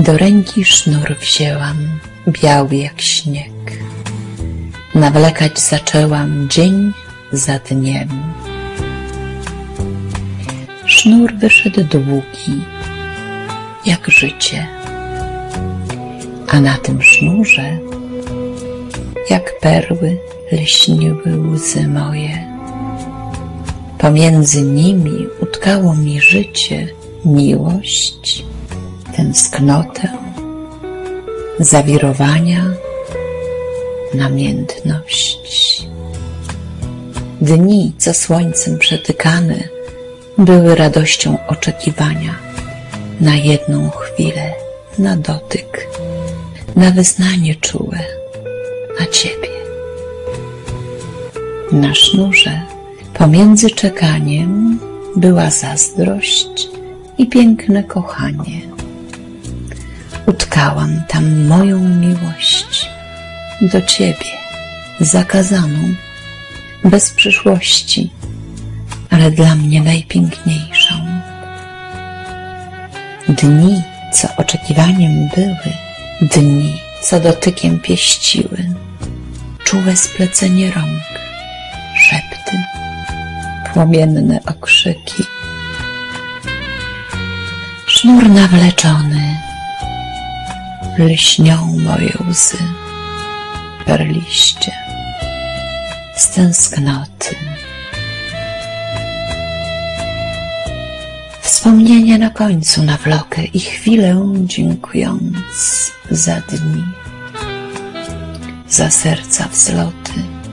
Do ręki sznur wzięłam, biały jak śnieg. Nawlekać zaczęłam dzień za dniem. Sznur wyszedł długi, jak życie, a na tym sznurze, jak perły, lśniły łzy moje. Pomiędzy nimi utkało mi życie, miłość, tęsknotę, zawirowania, namiętność. Dni, co słońcem przetykane, były radością oczekiwania na jedną chwilę, na dotyk, na wyznanie czułe, na Ciebie. Na sznurze pomiędzy czekaniem była zazdrość i piękne kochanie. Utkałam tam moją miłość do Ciebie, zakazaną, bez przyszłości, ale dla mnie najpiękniejszą. Dni, co oczekiwaniem były, dni, co dotykiem pieściły, czułe splecenie rąk, szepty, płomienne okrzyki. Sznur nawleczony, lśnią moje łzy, perliście, z tęsknoty. Wspomnienie na końcu nawlokę i chwilę dziękując za dni, za serca wzloty,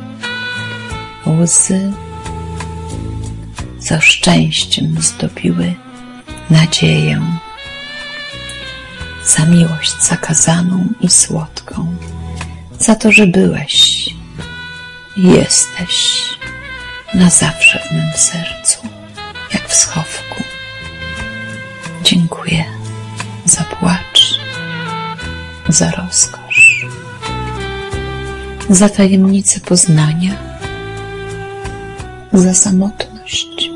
łzy, co szczęściem zdobiły nadzieję, za miłość zakazaną i słodką, za to, że byłeś i jesteś na zawsze w mym sercu, jak w schowku. Dziękuję za płacz, za rozkosz, za tajemnicę poznania, za samotność.